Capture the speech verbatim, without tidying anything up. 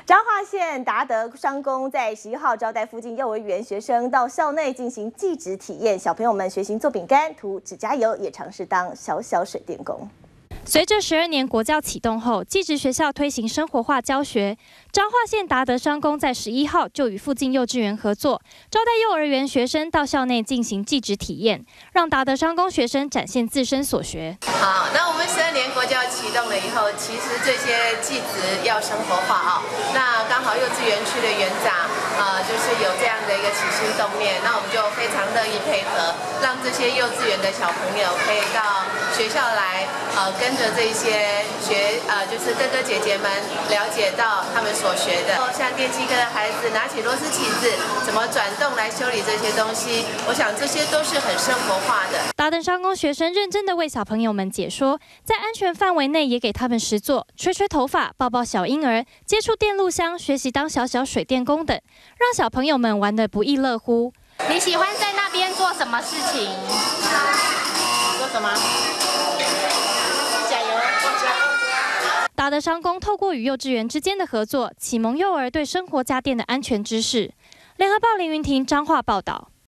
彰化县达德商工在十一号招待附近幼儿园学生到校内进行技职体验，小朋友们学习做饼干、涂指甲油，也尝试当小小水电工。 随着十二年国教启动后，技职学校推行生活化教学。彰化县达德商工在十一号就与附近幼稚园合作，招待幼儿园学生到校内进行技职体验，让达德商工学生展现自身所学。 好，那我们十二年国教启动了以后，其实这些技职要生活化啊、哦。那刚好幼稚园区的园长，呃，就是有这样的一个起心动念，那我们就非常乐意配合，让这些幼稚园的小朋友可以到学校来，呃，跟。 着这些学呃，就是哥哥姐姐们了解到他们所学的，像电机科的孩子拿起螺丝起子，怎么转动来修理这些东西，我想这些都是很生活化的。 达德商工学生认真的为小朋友们解说，在安全范围内也给他们实作，吹吹头发、抱抱小婴儿、接触电路箱、学习当小小水电工等，让小朋友们玩得不亦乐乎。 你喜欢在那边做什么事情？做什么？ 达德商工透过与幼稚园之间的合作，启蒙幼儿对生活家电的安全知识。联合报林云婷彰化报道。